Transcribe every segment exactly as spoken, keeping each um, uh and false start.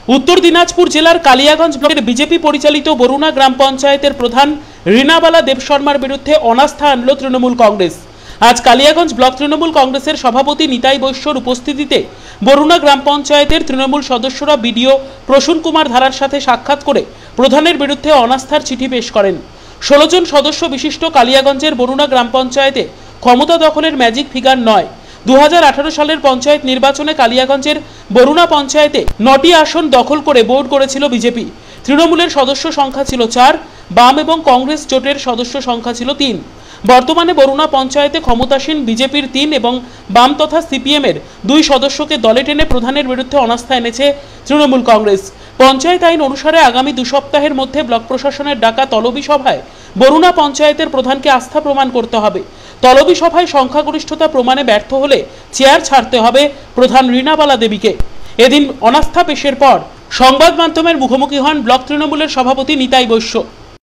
উত্তর দিনাজপুর জেলার কালিয়াগঞ্জ ব্লকের বিজেপি পরিচালিত বরুণা গ্রাম পঞ্চায়েতের প্রধান রীনাবালা দেবশর্মার বিরুদ্ধে অনাস্থা আনল তৃণমূল কংগ্রেস। আজ কালিয়াগঞ্জ ব্লক তৃণমূল কংগ্রেসের সভাপতি নিতাই বৈশ্যর উপস্থিতিতে বরুণা গ্রাম পঞ্চায়েতের তৃণমূল সদস্যরা বিডিও প্রসূন কুমার ধারার সাথে সাক্ষাৎ করে প্রধানের বিরুদ্ধে অনাস্থার চিঠি পেশ করেন। ষোলো জন সদস্য বিশিষ্ট কালিয়াগঞ্জের বরুণা গ্রাম পঞ্চায়েতে ক্ষমতা দখলের ম্যাজিক ফিগার নয়। দু হাজার আঠারো সালের পঞ্চায়েত নির্বাচনে কালিয়াগঞ্জের বরুণা পঞ্চায়েতে নটি আসন দখল করে বোর্ড করেছিল বিজেপি। তৃণমূলের সদস্য সংখ্যা ছিল চার, বাম এবং কংগ্রেস জোটের সদস্য সংখ্যা ছিল তিন। বর্তমানে বরুণা পঞ্চায়েতে ক্ষমতাসীন বিজেপির তিন এবং বাম তথা সিপিএম এর দুই সদস্যকে দলে টেনে প্রধানের বিরুদ্ধে অনাস্থা এনেছে তৃণমূল কংগ্রেস। পঞ্চায়েত আইন অনুসারে আগামী দু সপ্তাহের মধ্যে ব্লক প্রশাসনের ডাকা তলবি সভায় বরুণা পঞ্চায়েতের প্রধানকে আস্থা প্রমাণ করতে হবে। তলবি সভায় সংখ্যাগরিষ্ঠতা প্রমাণে ব্যর্থ হলে চেয়ার ছাড়তে হবে প্রধান রীনাবালা দেবীকে। এদিন অনাস্থা পেশের পর সংবাদ মাধ্যমের মুখোমুখি হন ব্লক তৃণমূলের সভাপতি নিতাই বৈশ্য।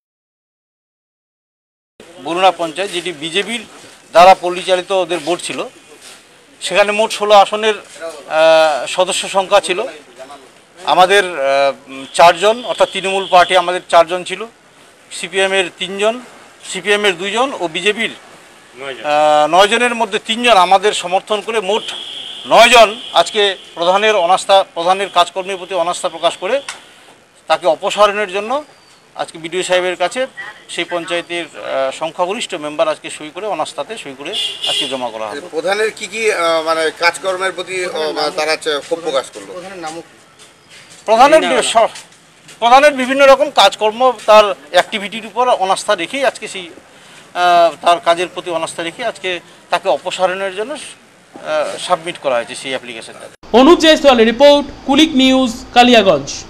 বরুণা পঞ্চায়েত যেটি বিজেপির দ্বারা পরিচালিত ওদের বোর্ড ছিল, সেখানে মোট ষোলো আসনের সদস্য সংখ্যা ছিল। আমাদের চারজন, অর্থাৎ তৃণমূল পার্টি আমাদের চারজন ছিল, সিপিএমের তিনজন, সিপিএমের দুইজন ও বিজেপির নয় জনের মধ্যে তিনজন আমাদের সমর্থন করে মোট নয়জন আজকে প্রধানের অনাস্থা প্রধানের কাজকর্মের প্রতি অনাস্থা প্রকাশ করে তাকে অপসারণের জন্য আজকে বিডিও সাহেবের কাছে সেই পঞ্চায়েতের সংখ্যাগরিষ্ঠ মেম্বার আজকে সই করে অনাস্থাতে সই করে আজকে জমা করা হবে। প্রধানের কি কি মানে কাজকর্মের প্রতি তারা ক্ষোভ প্রকাশ করলো? প্রধানের প্রধানের বিভিন্ন রকম কাজকর্ম, তার অ্যাক্টিভিটির উপর অনাস্থা রেখেই আজকে সেই তার কাজের প্রতি অনাস্থা রেখে আজকে তাকে অপসারণের জন্য সাবমিট করা হয়েছে সেই অ্যাপ্লিকেশনটা। অনুপ জয়সওয়ালের রিপোর্ট, কুলিক নিউজ, কালিয়াগঞ্জ।